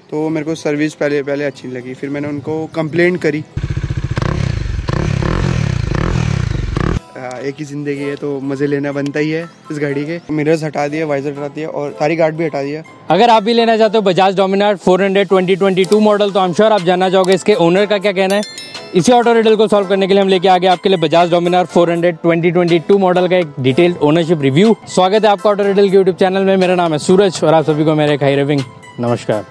तो मेरे को सर्विस पहले अच्छी नहीं लगी, फिर मैंने उनको कंप्लेंट करी। एक ही ज़िंदगी है तो मज़े लेना बनता ही है इस गाड़ी के। मिरर्स हटा दिए, वाइजर हटा दिया और सारी गार्ड भी हटा दिया। अगर आप भी लेना चाहते हो बजाज डोमिनार 400 2022 मॉडल, तो आई एम श्योर आप जानना चाहोगे इसके ओनर का क्या कहना है। इसी ऑटो रिडल को सॉल्व करने के लिए हम लेके आ गए आपके लिए बजाज डोमिनार 400 2022 मॉडल का एक डिटेल्ड ओनरशिप रिव्यू। स्वागत है आपका ऑटो रिडल के यूट्यूब चैनल में। मेरा नाम है सूरज और आप सभी को मेरे हाई रेविंग नमस्कार।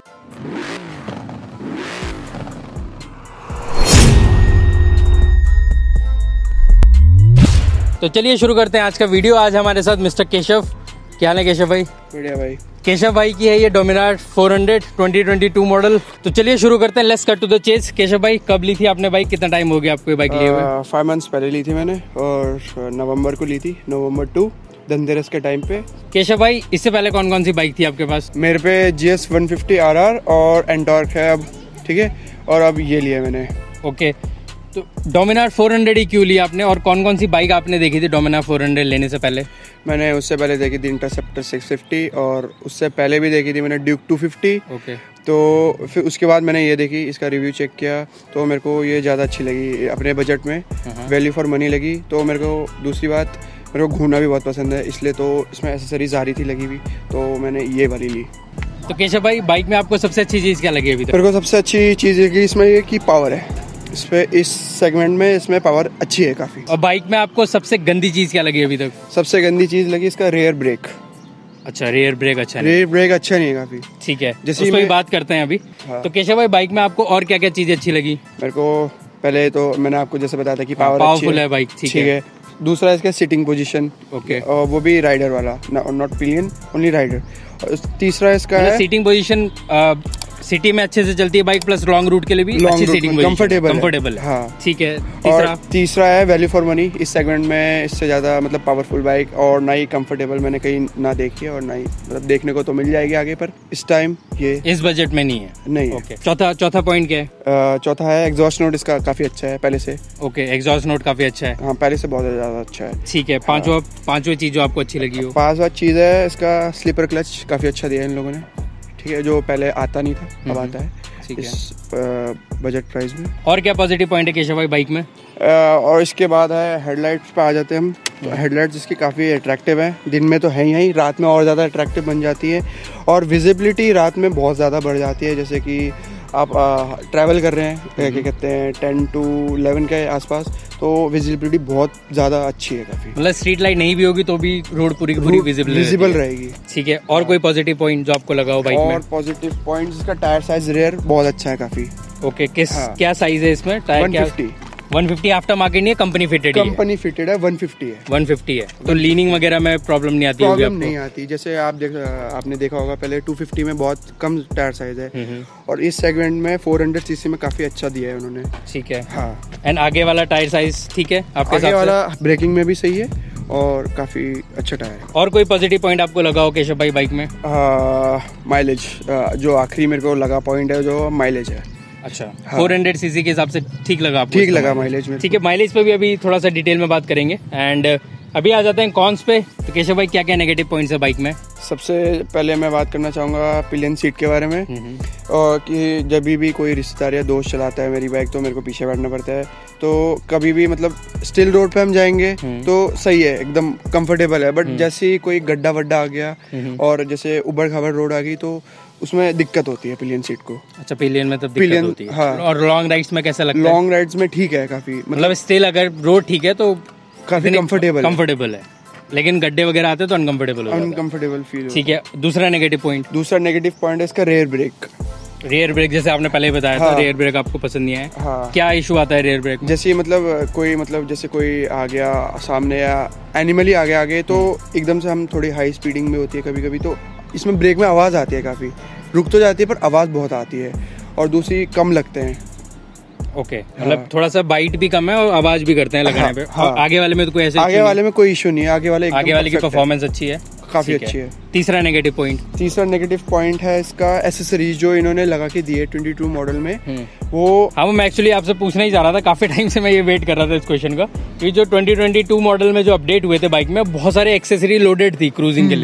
तो चलिए शुरू करते हैं आज का वीडियो। आज हमारे साथ मिस्टर केशव। क्या हाल है केशव भाई? बढ़िया भाई। केशव भाई की है ये डोमिनार 400 2022 मॉडल। तो चलिए शुरू करते हैं, let's cut to the chase. Keshav भाई, कब ली थी आपने बाइक? कितना टाइम हो गया आपको ये बाइक लिए हुए? 5 मंथ्स पहले ली थी मैंने और नवंबर को ली थी, नवंबर 2 धनतेरस के टाइम पे। केशव भाई, इससे पहले कौन कौन सी बाइक थी आपके पास? मेरे पे GS 150 RR और एंटॉर्क है अब, ठीक है, और अब ये लिया मैंने। ओके, तो डोमिनार 400 ही क्यों लिया आपने और कौन कौन सी बाइक आपने देखी थी डोमिनार 400 लेने से पहले? मैंने उससे पहले देखी थी इंटरसेप्टर 650 और उससे पहले भी देखी थी मैंने ड्यूक 250। ओके, तो फिर उसके बाद मैंने ये देखी, इसका रिव्यू चेक किया तो मेरे को ये ज़्यादा अच्छी लगी, अपने बजट में वैल्यू फॉर मनी लगी। तो मेरे को दूसरी बात, मेरे को घूमना भी बहुत पसंद है, इसलिए तो इसमें एसेसरीज आ रही थी लगी हुई, तो मैंने ये वाली ली। तो केशव भाई, बाइक में आपको सबसे अच्छी चीज़ क्या लगी अभी तक? मेरे को सबसे अच्छी चीज़ ये कि इसमें ये कि पावर है, इस सेगमेंट में इसमें पावर अच्छी है काफ़ी। और बाइक में आपको सबसे गंदी चीज़ क्या लगी अभी तक? सबसे गंदी चीज़ लगी इसका रेयर ब्रेक। अच्छा, रेयर ब्रेक अच्छा रेयर ब्रेक अच्छा नहीं है काफ़ी। ठीक है, जैसे उस पर बात करते हैं अभी। हाँ। तो केशव भाई, बाइक में आपको और क्या क्या चीज़ें अच्छी लगी? मेरे को पहले तो मैंने आपको जैसे बताया था कि पावरफुल है बाइक, ठीक है। दूसरा इसका सिटिंग पोजीशन, ओके, और वो भी राइडर वाला, नॉट पिलियन, ओनली राइडर। और तीसरा इसका है सीटिंग पोजीशन, सिटी में अच्छे से चलती है बाइक, प्लस लॉन्ग रूट के लिए भी अच्छी सीटिंग पोजीशन, कंफर्टेबल है। हाँ, ठीक है। और तीसरा है वैल्यू फॉर मनी। इस सेगमेंट में इससे ज़्यादा मतलब पावरफुल बाइक और ना ही कंफर्टेबल मैंने कहीं ना देखी है, और ना ही मतलब देखने को तो मिल जाएगी आगे, पर इस टाइम ये इस बजट में नहीं है। नहीं ओके, चौथा पॉइंट क्या है? चौथा है एग्जॉस्ट नोट, इसका काफ़ी अच्छा है पहले से। ओके, एग्जॉस्ट नोट काफ़ी अच्छा है। हाँ, पहले से बहुत ज़्यादा अच्छा है। ठीक है। पांचवा चीज़ जो आपको अच्छी लगी हो? पांचवा चीज़ है इसका स्लीपर क्लच, काफ़ी अच्छा दिया है इन लोगों ने, ठीक है, जो पहले आता नहीं था अब आता है इस बजट प्राइस में। और क्या पॉजिटिव पॉइंट है केशव भाई बाइक में? और इसके बाद है हेडलाइट्स पे आ जाते हैं हम। तो हेडलाइट्स इसकी काफ़ी अट्रैक्टिव है, दिन में तो है ही, रात में और ज़्यादा अट्रैक्टिव बन जाती है, और विजिबिलिटी रात में बहुत ज़्यादा बढ़ जाती है। जैसे कि आप ट्रैवल कर रहे हैं, क्या कहते हैं, 10 to 11 के आसपास, तो विजिबिलिटी बहुत ज़्यादा अच्छी है काफ़ी। मतलब स्ट्रीट लाइट नहीं भी होगी तो भी रोड पूरी विजिबल रहेगी। ठीक है। और कोई पॉजिटिव पॉइंट जो आपको लगा हो बाइक में? और पॉजिटिव पॉइंट, इसका टायर साइज रेयर बहुत अच्छा है काफ़ी। ओके, क्या साइज है इसमें टायर? 150 आफ्टर मार्केट नहीं है, कंपनी फिटेड है? कंपनी फिटेड है, 150 है। तो लीनिंग वगैरह में प्रॉब्लम नहीं आती? प्रॉब्लम नहीं आती। जैसे आपने देखा होगा पहले 250 में बहुत कम टायर साइज है, और इस सेगमेंट में 400 सीसी में काफी अच्छा दिया है उन्होंने। ठीक है। हाँ, एंड आगे वाला टायर साइज ठीक है आपके? आगे वाला ब्रेकिंग में भी सही है और काफी अच्छा टायर है। और कोई पॉजिटिव पॉइंट आपको लगा हो केशव भाई बाइक में? माइलेज, जो आखिरी मेरे को लगा पॉइंट है, जो माइलेज है। अच्छा, हाँ। 400 सीसी के हिसाब से ठीक लगा आपको? ठीक लगा माइलेज में। ठीक है, माइलेज पे भी अभी थोड़ा सा डिटेल में बात करेंगे। एंड अभी आ जाते हैं कॉन्स पे। तो केशव भाई, क्या क्या नेगेटिव पॉइंट्स है बाइक में? सबसे पहले मैं बात करना चाहूँगा पिलियन सीट के बारे में, और कि जब भी कोई रिश्तेदार या दोस्त चलाता है मेरी बाइक तो मेरे को पीछे बैठना पड़ता है। तो कभी भी मतलब स्टिल रोड पे हम जाएंगे तो सही है, एकदम कंफर्टेबल है, बट जैसे ही कोई गड्ढा वड्ढा आ गया और जैसे उबड़ खाबड़ रोड आ गई तो उसमें दिक्कत होती है पिलियन सीट को। अच्छा, पिलियन में तब दिक्कत होती है। हाँ। और लॉन्ग राइड्स में कैसा लगता है? लॉन्ग राइड्स में ठीक है काफी, मतलब स्टिल अगर रोड ठीक है तो काफी कंफर्टेबल है, लेकिन गड्ढे वगैरह आते तो अनकंफर्टेबल फील। ठीक है। दूसरा नेगेटिव पॉइंट है इसका रेयर ब्रेक। जैसे आपने पहले बताया था, रेयर ब्रेक आपको पसंद नहीं है। हाँ। क्या इशू आता है रेयर ब्रेक? जैसे जैसे कोई आ गया सामने या एनिमली आ गया आगे, तो एकदम से हम थोड़ी हाई स्पीडिंग में होती है कभी कभी, तो इसमें ब्रेक में आवाज़ आती है, काफ़ी रुक तो जाती है पर आवाज़ बहुत आती है, और दूसरी कम लगते हैं। ओके, मतलब थोड़ा सा बाइट भी कम है और आवाज़ भी करते हैं लगाने पे। हाँ। आगे वाले में तो कोई ऐसे वाले में कोई इशू नहीं है, आगे वाले की परफॉर्मेंस अच्छी है, काफी अच्छी है। तीसरा नेगेटिव पॉइंट है इसका एसेसरीज जो इन्होंने लगा के दिए 22 मॉडल में, वो। हाँ, मैं एक्चुअली आपसे पूछना ही चाह रहा था, काफी टाइम से मैं ये वेट कर रहा था इस क्वेश्चन का, कि जो 2022 मॉडल में जो अपडेट हुए थे बाइक में, बहुत सारे एक्सेसरी लोडेड थी क्रूजिंग के लिए,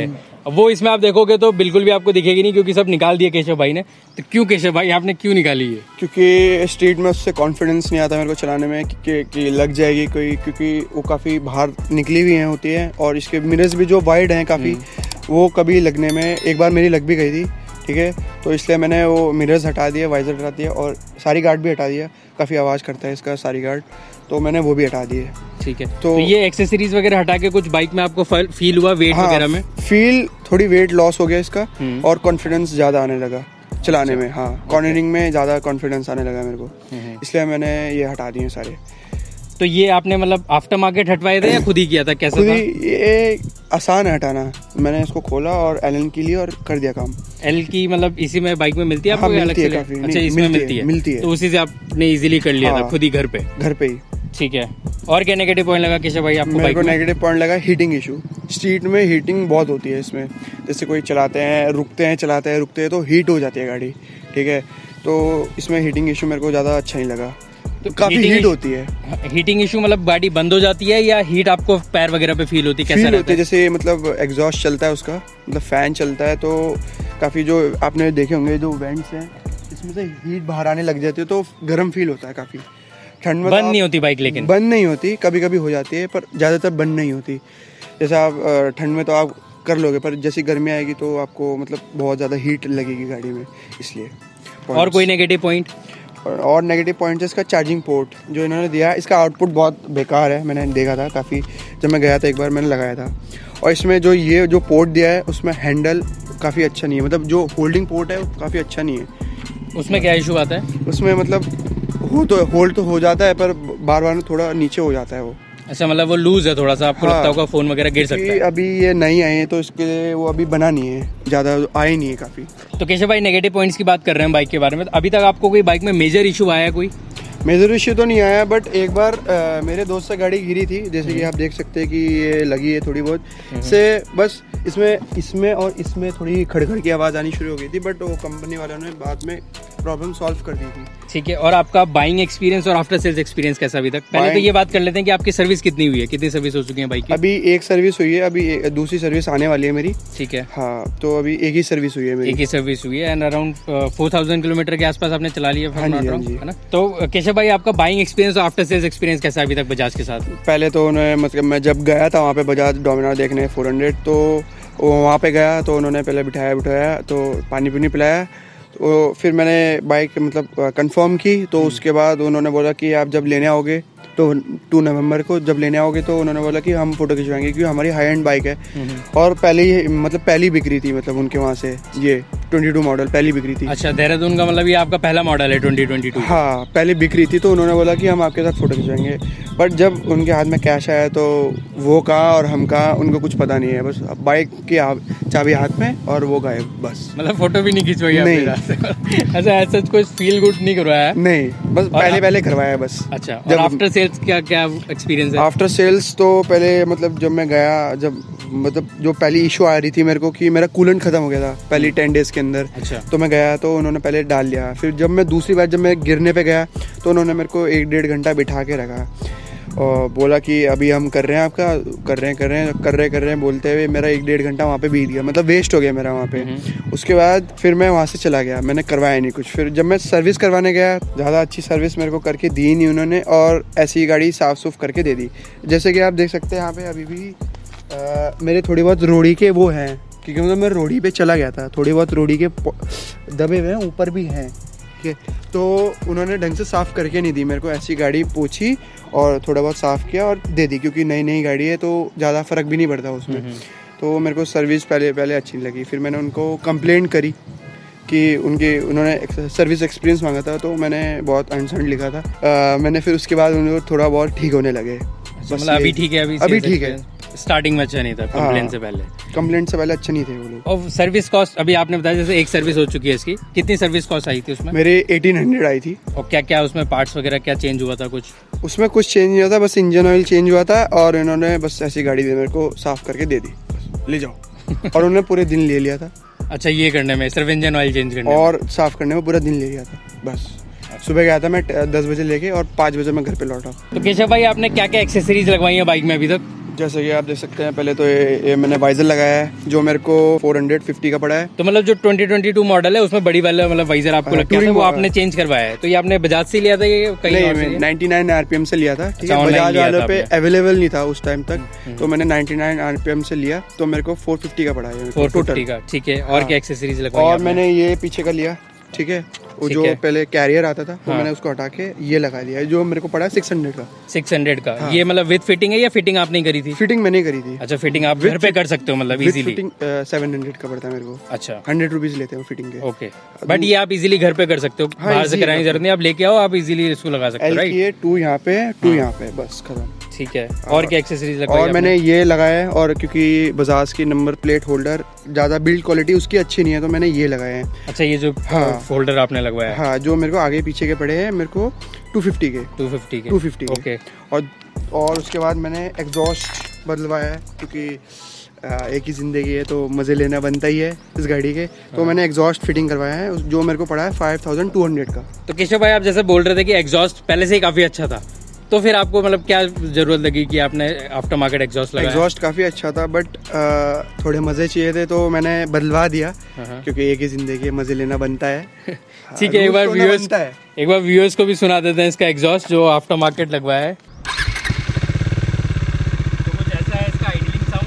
अब वो इसमें आप देखोगे तो बिल्कुल भी आपको दिखेगी नहीं, क्योंकि सब निकाल दिया केशव भाई ने। तो क्यों केशव भाई आपने क्यों निकाली है? क्योंकि स्ट्रीट में उससे कॉन्फिडेंस नहीं आता मेरे को चलाने में कि लग जाएगी कोई, क्योंकि वो काफ़ी बाहर निकली हुई हैं होती है, और इसके मिरर्स भी जो वाइड हैं काफ़ी, वो कभी लगने में एक बार मेरी लग भी गई थी। ठीक है, तो इसलिए मैंने वो मिरर्स हटा दिया, वाइजर हटा दिया, और सारी गार्ड भी हटा दिया। काफ़ी आवाज़ करता है इसका सारी गार्ड, तो मैंने वो भी हटा दिए। ठीक है, तो ये एक्सेसरीज वगैरह हटा के कुछ बाइक में आपको फील हुआ वेट वगैरह में? फील थोड़ी वेट लॉस हो गया इसका, और कॉन्फिडेंस ज़्यादा आने लगा चलाने में। हाँ, कॉर्नरिंग में ज़्यादा कॉन्फिडेंस आने लगा मेरे को, इसलिए मैंने ये हटा दिए सारे। तो ये आपने मतलब आफ्टर मार्केट हटवाए थे या खुद ही किया था, कैसा था? ये आसान है हटाना, मैंने इसको खोला और एलन की लिए और कर दिया काम। एल की मतलब इसी में बाइक में मिलती है आपको? हाँ, अलग से काफी। अच्छा, इसमें मिलती है, तो उसी से आपने इजीली कर लिया था खुद ही घर पे ही। ठीक है, और क्या नेगेटिव पॉइंट लगा केशव भाई आपको? मेरे को नेगेटिव पॉइंट लगा हीटिंग इशू। स्ट्रीट में हीटिंग बहुत होती है इसमें, जैसे कोई चलाते हैं रुकते हैं, चलाते हैं रुकते हैं, तो हीट हो जाती है गाड़ी। ठीक है, तो इसमें हीटिंग इशू मेरे को ज़्यादा अच्छा नहीं लगा। तो काफी हीट होती है। हीटिंग इशू मतलब गाड़ी बंद हो जाती है या हीट आपको पैर वगैरह पे फील होती है? कैसा होती है? जैसे मतलब एग्जॉस्ट चलता है उसका, मतलब फैन चलता है, तो काफ़ी जो आपने देखे होंगे जो वेंट्स हैं, इसमें से हीट बाहर आने लग जाती है, तो गर्म फील होता है काफ़ी। ठंड में बंद नहीं होती बाइक, लेकिन बंद नहीं होती, कभी कभी हो जाती है, पर ज़्यादातर बंद नहीं होती। जैसे आप ठंड में तो आप कर लोगे, पर जैसी गर्मी आएगी तो आपको मतलब बहुत ज़्यादा हीट लगेगी गाड़ी में, इसलिए। और कोई नेगेटिव पॉइंट? और नेगेटिव पॉइंट है इसका चार्जिंग पोर्ट जो इन्होंने दिया है, इसका आउटपुट बहुत बेकार है। मैंने देखा था काफ़ी, जब मैं गया था एक बार मैंने लगाया था, और इसमें जो ये जो पोर्ट दिया है उसमें हैंडल काफ़ी अच्छा नहीं है, मतलब जो होल्डिंग पोर्ट है वो काफ़ी अच्छा नहीं है। उसमें क्या इशू आता है? उसमें मतलब होल्ड तो हो जाता है, पर बार बार थोड़ा नीचे हो जाता है वो। अच्छा, मतलब वो लूज है थोड़ा सा, आपको लगता होगा फोन वगैरह गिर सकता है। अभी ये नई आई है तो इसके लिए वो अभी बना नहीं है, ज़्यादा आए नहीं है काफ़ी। तो केशव भाई नेगेटिव पॉइंट्स की बात कर रहे हैं बाइक के बारे में, तो अभी तक आपको कोई बाइक में मेजर इशू आया? कोई मेजर इशू तो नहीं आया, बट एक बार मेरे दोस्त से गाड़ी गिरी थी, जैसे कि आप देख सकते हैं कि ये लगी है थोड़ी बहुत से, बस इसमें और इसमें थोड़ी खड़खड़ की आवाज़ आनी शुरू हो गई थी, बट वो कंपनी वालों ने बाद में प्रॉब्लम सॉल्व कर दी थी। ठीक है, और आपका बाइंग एक्सपीरियंस और आफ्टर सेल्स एक्सपीरियंस कैसा अभी तक? पहले तो ये बात कर लेते हैं कि आपकी सर्विस कितनी हुई है, कितनी सर्विस हो चुकी है बाइक की? अभी एक सर्विस हुई है, अभी दूसरी सर्विस आने वाली है मेरी। ठीक है, हाँ, तो अभी एक ही सर्विस हुई है मेरी। एक ही सर्विस हुई है, एंड अराउंड 4000 किलोमीटर के आसपास आपने चला लिया है ना? तो केशव भाई आपका बाइंग एक्सपीरियंस और आफ्टर सेल्स एक्सपीरियंस कैसा अभी तक बजाज के साथ? पहले तो उन्होंने मतलब मैं जब गया था वहाँ पे बजाज डोमिनार देखने 400, तो वहाँ पे गया तो उन्होंने पहले बिठाया तो पानी पुनी पिलाया, तो फिर मैंने बाइक मतलब कंफर्म की, तो उसके बाद उन्होंने बोला कि आप जब लेने आओगे तो 2 नवंबर को जब लेने आओगे तो उन्होंने बोला कि हम फोटो खिंचवाएंगे, क्योंकि हमारी हाई एंड बाइक है, और पहली बिक्री थी, मतलब उनके वहाँ से ये 22 मॉडल पहली बिक्री थी। अच्छा, देहरादून का मतलब ये आपका पहला मॉडल है 2022? हाँ, पहली बिक्री थी, तो उन्होंने बोला कि हम आपके साथ फोटो खिंचवाएंगे, बट जब उनके हाथ में कैश आया तो वो कहा और हम कहा, उनको कुछ पता नहीं है, बस बाइक की चाबी हाथ में और वो गायब, बस। मतलब फोटो भी नहीं खिंचवाई आपने? अच्छा, ऐसा कुछ फील गुड नहीं करवाया? नहीं, बस पहले करवाया बस। अच्छा, और आफ्टर सेल्स क्या एक्सपीरियंस है? आफ्टर सेल्स तो पहले मतलब जब मैं गया, जब मतलब जो पहली इशू आ रही थी मेरे को कि मेरा कूलेंट खत्म हो गया था पहली 10 डेज के अंदर। अच्छा। तो मैं गया तो उन्होंने पहले डाल लिया, फिर जब मैं दूसरी बार जब मैं गिरने पे गया तो उन्होंने मेरे को 1-1.5 घंटा बिठा के रखा और बोला कि अभी हम कर रहे हैं आपका, कर रहे हैं बोलते हुए मेरा 1-1.5 घंटा वहाँ पे बीत गया, मतलब वेस्ट हो गया मेरा वहाँ पे। उसके बाद फिर मैं वहाँ से चला गया, मैंने करवाया नहीं कुछ। फिर जब मैं सर्विस करवाने गया, ज़्यादा अच्छी सर्विस मेरे को करके दी नहीं उन्होंने, और ऐसी गाड़ी साफ़ सूफ करके दे दी। जैसे कि आप देख सकते हैं यहाँ पे अभी भी मेरे थोड़ी बहुत रोड़ी के वो हैं, क्योंकि मतलब मैं रोड़ी पे चला गया था, थोड़ी बहुत रोड़ी के दबे हुए हैं, ऊपर भी हैं, ठीक है। तो उन्होंने ढंग से साफ़ करके नहीं दी मेरे को, ऐसी गाड़ी पूछी और थोड़ा बहुत साफ़ किया और दे दी, क्योंकि नई गाड़ी है तो ज़्यादा फ़र्क भी नहीं पड़ता उसमें। तो मेरे को सर्विस पहले अच्छी नहीं लगी। फिर मैंने उनको कंप्लेंट करी कि उन्होंने सर्विस एक्सपीरियंस मांगा था, तो मैंने बहुत अनसर्ट लिखा था। मैंने फिर उसके बाद उनको थोड़ा बहुत ठीक होने लगे। मतलब अभी ठीक है? अभी ठीक है, स्टार्टिंग में अच्छा नहीं था कंप्लेंट से पहले अच्छे नहीं थे वो लोग। और सर्विस कॉस्ट अभी आपने बताया जैसे एक सर्विस हो चुकी है इसकी, कितनी सर्विस कॉस्ट आई थी उसमें? मेरे 1800 आई थी। और क्या उसमें पार्ट्स वगैरह क्या चेंज हुआ था? कुछ उसमें कुछ चेंज नहीं हुआ था, बस इंजन ऑयल चेंज हुआ था, और इन्होंने बस ऐसी गाड़ी मेरे को साफ करके दे दी, बस ले जाओ। और उन्होंने पूरे दिन ले लिया था। अच्छा, ये करने में, सिर्फ इंजन ऑयल चेंज करने और साफ करने में पूरा दिन ले लिया था बस। सुबह गया था मैं 10 बजे लेके, और 5 बजे मैं घर पे लौटा। तो केशव भाई आपने क्या क्या एक्सेसरीज लगवाई है बाइक में अभी तक? जैसे कि आप देख सकते हैं, पहले तो ये मैंने वाइजर लगाया है जो मेरे को 450 का पड़ा है। तो मतलब जो 2022 मॉडल है उसमें बड़ी वाला मतलब वाइजर आपको लगता है वो आपने चेंज करवाया है। तो ये आपने बजाज से लिया था ये कहीं और से? 99 RPM से लिया था, ठीक है। बजाज वालों पे अवेलेबल नहीं था उस टाइम तक, तो मैंने 99 RPM से लिया, तो मेरे को 450 का पड़ा है, 450 का, ठीक है। और क्या एक्सेसरीज लगवाई? और मैंने ये पीछे का लिया, ठीक है। वो जो पहले कैरियर आता था, वो मैंने उसको हटा के ये लगा दिया है, जो मेरे को पड़ा 600 का। 600 का। हाँ। ये मतलब विद फिटिंग है या फिटिंग आपने करी थी? फिटिंग मैंने करी थी। अच्छा, फिटिंग आप घर पे कर सकते हो मतलब इजीली? फिटिंग 700 का पड़ता है मेरे को। अच्छा, 100 रुपीज लेते हैं फिटिंग के। ओके, बट ये आप इजीली घर पे कर सकते हो, बाहर से कराने की जरूरत नहीं, आप लेके आओ, आप इजीली इसको लगा सकते हो, राइट? ये 2 यहाँ पे, 2 यहाँ पे, बस खत्म। ठीक है। और क्या एक्सेसरीज लगाई? और मैंने ये लगाया है, और क्योंकि बजाज की नंबर प्लेट होल्डर ज्यादा बिल्ड क्वालिटी उसकी अच्छी नहीं है, तो मैंने ये लगाए हैं। अच्छा, ये जो होल्डर आपने लगवाया है? हाँ, जो मेरे को आगे पीछे के पड़े हैं, मेरे को 250 के। ओके। और उसके बाद मैंने एग्जॉस्ट बदलवाया है, क्योंकि एक ही जिंदगी है तो मजे लेना बनता ही है इस गाड़ी के। तो मैंने एग्जॉस्ट फिटिंग करवाया है, जो मेरे को पड़ा है 5200 का। तो केशव भाई, आप जैसे बोल रहे थे कि एग्जॉस्ट पहले से ही काफी अच्छा था, तो फिर आपको मतलब क्या जरूरत लगी कि आपने आफ्टर मार्केट एग्जॉस्ट लगाया? एग्जॉस्ट काफी अच्छा था, बट थोड़े मजे चाहिए थे, तो मैंने बदलवा दिया, क्योंकि एक ही जिंदगी है, मजे लेना बनता है। ठीक है, एक बार व्यूअर्स को भी सुना देते हैं इसका एग्जॉस्ट जो आफ्टर मार्केट लगवाया है। तो कुछ ऐसा है इसका आइडलिंग साउंड।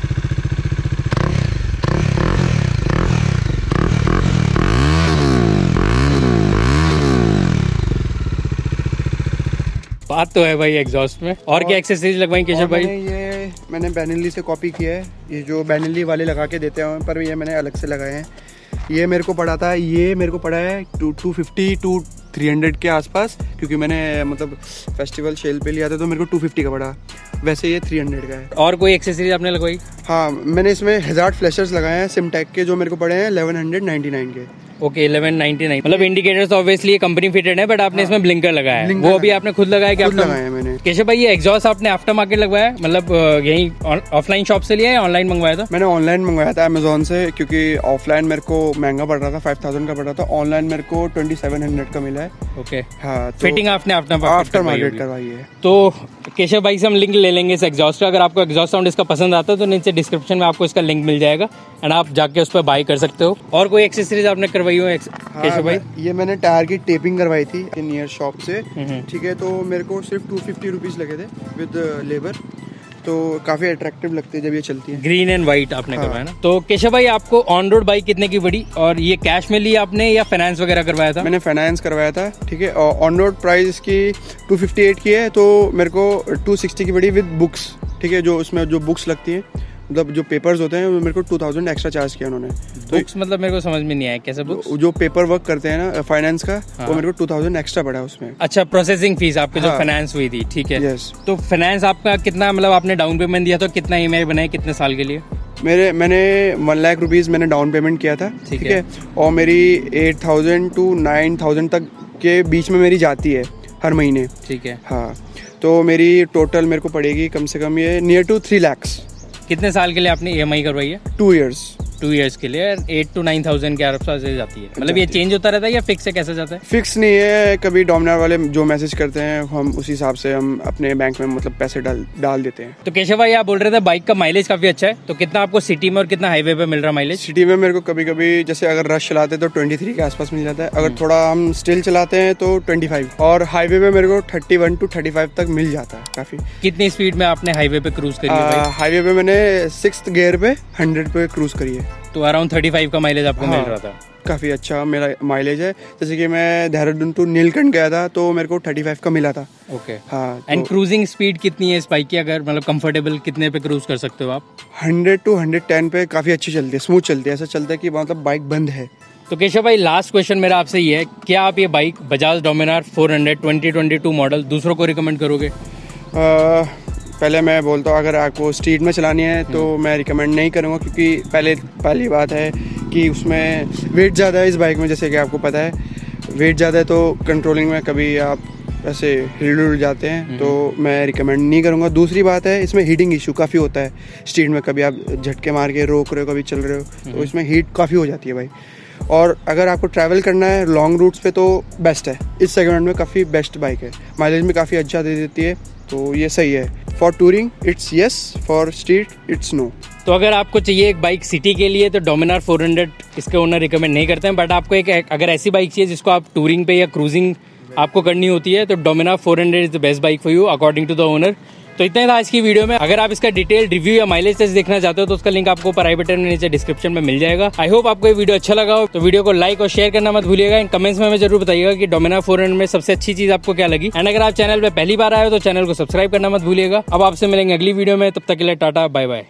बात तो है भाई एग्जॉस्ट में। और क्या एक्सेसरीज लगवाई केशव भाई? मैंने बेनेली से कॉपी किया है, ये जो बेनेली वाले लगा के देते हैं, पर ये मैंने अलग से लगाए हैं। ये मेरे को पड़ा था, ये मेरे को पड़ा है 250 to 300 के आसपास, क्योंकि मैंने मतलब फेस्टिवल सेल पे लिया था, तो मेरे को 250 का पड़ा। वैसे ये 300 का है। और कोई एक्सेसरीज आपने लगवाई? हाँ, मैंने इसमें हैजार्ड फ्लैशर्स लगाए हैं सिमटेक के, जो मेरे को पड़े हैं 1199 के। ओके, 1199। मतलब इंडिकेटर्स ऑब्वियसली कंपनी फिटेड है, बट आपने इसमें ब्लिंकर लगाया है, वो भी आपने खुद लगाया? क्या लगाया है मैंने? केशव भाई, ये एग्जॉस्ट आपने आफ्टर मार्केट लगवाया, मतलब यही ऑफलाइन शॉप से लिया या ऑनलाइन मंगवाया था? मैंने ऑनलाइन मंगवाया था अमेजोन से, क्योंकि ऑफलाइन मेरे को महंगा पड़ रहा था, 5000 का पड़ रहा था। ऑनलाइन मेरे को 2700 का मिला है। ओके। हाँ, फिटिंग आपने आफ्टर मार्केट करवाई है। तो केशव भाई से हम लिंक ले लेंगे इस एग्जॉस्ट का। अगर आपको एग्जॉस्ट साउंड इसका पसंद आता है तो नीचे डिस्क्रिप्शन में आपको इसका लिंक मिल जाएगा, एंड आप जाके उस पर बाय कर सकते हो। और कोई एक्सेसरीज आपने करवाई हो केशव भाई? ये मैंने टायर की टेपिंग करवाई थी नियर शॉप से, ठीक है। तो मेरे को सिर्फ 250 रुपीज लगे थे विद लेबर, तो काफी अट्रैक्टिव लगती है जब ये चलती है। ग्रीन एंड व्हाइट आपने करवाया ना? तो केशव भाई, आपको ऑन रोड बाइक कितने की पड़ी, और ये कैश में ली आपने या फाइनेंस वगैरह करवाया था? मैंने फाइनेंस करवाया था, ठीक है। ऑन रोड प्राइस की 258 की है, तो मेरे को 260 की पड़ी विद बुक्स, ठीक है। जो उसमें जो बुक्स लगती हैं, मतलब जो पेपर्स होते हैं, मेरे को 2000 एक्स्ट्रा चार्ज किया उन्होंने। बुक्स मतलब मेरे को समझ में नहीं आया, कैसे बुक्स? जो पेपर वर्क करते हैं ना फाइनेंस का, वो मेरे को 2000 एक्स्ट्रा पड़ा उसमें। अच्छा, प्रोसेसिंग फीस आपके जो फाइनेंस हुई थी, ठीक है। तो फाइनेंस आपका कितना, मतलब आपने डाउन पेमेंट दिया, तो कितना EMI बनाए, कितने साल के लिए? मैंने 1 लाख रुपीज मैंने डाउन पेमेंट किया था, ठीक है। और मेरी 8000 to 9000 तक के बीच में मेरी जाती है हर महीने, ठीक है। हाँ, तो मेरी टोटल मेरे को पड़ेगी कम से कम ये नियर टू 3 लाख। कितने साल के लिए आपने EMI करवाई है? 2 years। 2 years के लिए 8 to 9,000 के आसपास से जाती है। मतलब ये चेंज होता रहता है या फिक्स है, कैसे जाता है? फिक्स नहीं है, कभी डोमिनार वाले जो मैसेज करते हैं, हम उसी हिसाब से हम अपने बैंक में मतलब पैसे डाल देते हैं। तो केशव भाई, आप बोल रहे थे बाइक का माइलेज काफी अच्छा है, तो कितना आपको सिटी में और कितना हाईवे पे मिल रहा है माइलेज? सिटी में मेरे को कभी कभी, जैसे अगर रश चलाते हैं तो 23 के आसपास मिल जाता है, अगर थोड़ा हम स्टिल चलाते हैं तो 25, और हाईवे पे मेरे को 31 to 35 तक मिल जाता है काफी। कितनी स्पीड में आपने हाईवे पे क्रूज करी है? हाईवे पे मैंने 6th गियर पे 100 पे क्रूज करी है, तो अराउंड 35 का माइलेज आपको मिल रहा था। काफी अच्छा मेरा माइलेज है। जैसे कि मैं देहरादून टू नीलकंठ गया था, तो मेरे को 35 का मिला था। ओके। हाँ। एंड क्रूजिंग स्पीड कितनी है इस बाइक की, अगर मतलब कंफर्टेबल कितने पे क्रूज कर सकते हो आप? 100 to 110 पे काफी अच्छी चलती है, स्मूथ चलती है, ऐसा चलता है कि मतलब बाइक बंद है। तो केशव भाई, लास्ट क्वेश्चन मेरा आपसे ये है, क्या आप ये बाइक बजाज डोमिनार 400 2022 मॉडल दूसरों को रिकमेंड करोगे? पहले मैं बोलता हूँ, अगर आपको स्ट्रीट में चलानी है तो मैं रिकमेंड नहीं करूँगा, क्योंकि पहली बात है कि उसमें वेट ज़्यादा है इस बाइक में, जैसे कि आपको पता है वेट ज़्यादा है, तो कंट्रोलिंग में कभी आप ऐसे हिल जाते हैं, तो मैं रिकमेंड नहीं करूँगा। दूसरी बात है, इसमें हीटिंग इशू काफ़ी होता है स्ट्रीट में, कभी आप झटके मार के रोक रहे हो, कभी चल रहे हो, तो इसमें हीट काफ़ी हो जाती है भाई। और अगर आपको ट्रैवल करना है लॉन्ग रूट्स पे तो बेस्ट है, इस सेगमेंट में काफ़ी बेस्ट बाइक है, माइलेज में काफ़ी अच्छा दे देती है, तो ये सही है। For touring it's yes, for street it's no. तो अगर आपको चाहिए एक बाइक सिटी के लिए तो डोमिनार 400 इसके ओनर रिकमेंड नहीं करते हैं, बट आपको एक अगर ऐसी बाइक चाहिए जिसको आप टूरिंग पे या क्रूजिंग आपको करनी होती है तो Dominar 400 is the best bike for you according to the owner. तो इतना ही था आज की वीडियो में। अगर आप इसका डिटेल रिव्यू या माइलेज टेस्ट देखना चाहते हो तो उसका लिंक आपको ऊपर आई बटन में नीचे डिस्क्रिप्शन में मिल जाएगा। आई होप आपको ये वीडियो अच्छा लगा हो, तो वीडियो को लाइक और शेयर करना मत भूलिएगा। इन कमेंट्स में हमें जरूर बताइएगा कि डोमिनार 400 में सबसे अच्छी चीज आपको क्या लगी। एंड अगर आप चैनल पे पहली बार आए हो तो चैनल को सब्सक्राइब करना मत भूलिएगा। अब आपसे मिलेंगे अगली वीडियो में, तब तक के लिए टाटा बाय बाय।